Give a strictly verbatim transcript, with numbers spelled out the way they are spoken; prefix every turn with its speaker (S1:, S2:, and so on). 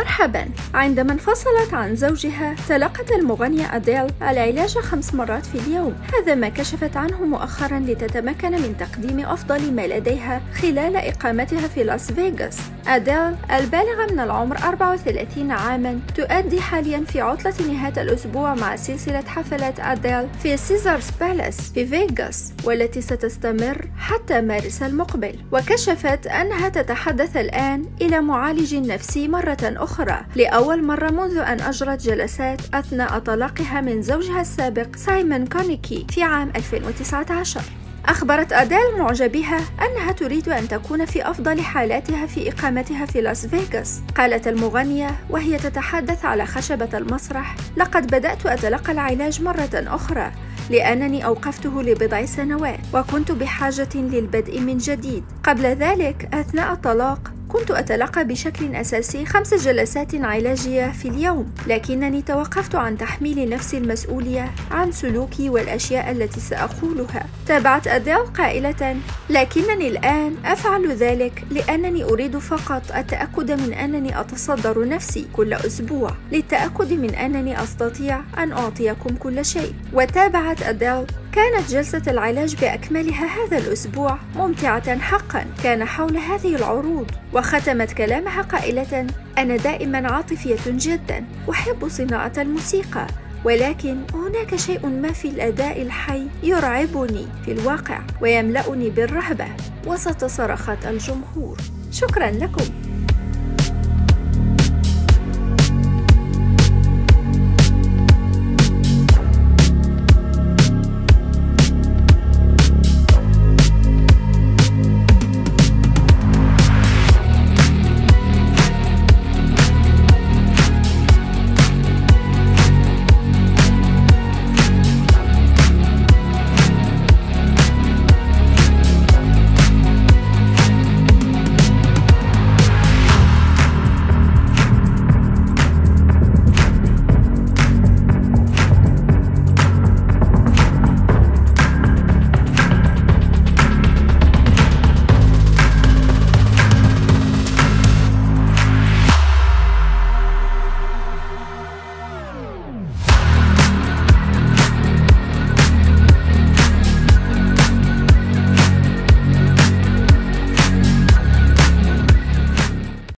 S1: مرحبا. عندما انفصلت عن زوجها تلقت المغنية أديل العلاج خمس مرات في اليوم، هذا ما كشفت عنه مؤخرا لتتمكن من تقديم أفضل ما لديها خلال إقامتها في لاس فيغاس. أديل البالغة من العمر أربعة وثلاثين عاما تؤدي حاليا في عطلة نهاية الأسبوع مع سلسلة حفلات أديل في سيزارز بالاس في فيغاس، والتي ستستمر حتى مارس المقبل. وكشفت أنها تتحدث الآن إلى معالج نفسي مرة أخرى لأول مرة منذ أن أجرت جلسات أثناء طلاقها من زوجها السابق سايمون كونيكي في عام ألفين وتسعة عشر. أخبرت أديل معجبيها أنها تريد أن تكون في أفضل حالاتها في إقامتها في لاس فيغاس. قالت المغنية وهي تتحدث على خشبة المسرح: لقد بدأت أتلقى العلاج مرة أخرى لأنني أوقفته لبضع سنوات وكنت بحاجة للبدء من جديد. قبل ذلك أثناء الطلاق كنت أتلقى بشكل أساسي خمس جلسات علاجية في اليوم، لكنني توقفت عن تحميل نفسي المسؤولية عن سلوكي والأشياء التي سأقولها. تابعت أديل قائلة: لكنني الآن أفعل ذلك لأنني أريد فقط التأكد من أنني أتصدر نفسي كل أسبوع للتأكد من أنني أستطيع أن أعطيكم كل شيء. وتابعت أديل: كانت جلسة العلاج بأكملها هذا الأسبوع ممتعة حقا، كان حول هذه العروض. وختمت كلامها قائلة: أنا دائما عاطفية جدا، أحب صناعة الموسيقى، ولكن هناك شيء ما في الأداء الحي يرعبني في الواقع ويملأني بالرهبة. وسط صرخات الجمهور. شكرا لكم.